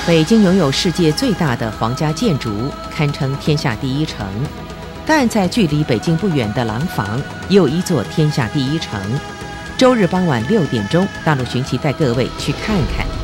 北京拥有世界最大的皇家建筑，堪称天下第一城。但在距离北京不远的廊坊，也有一座天下第一城。周日傍晚6点钟，大陆寻奇带各位去看看。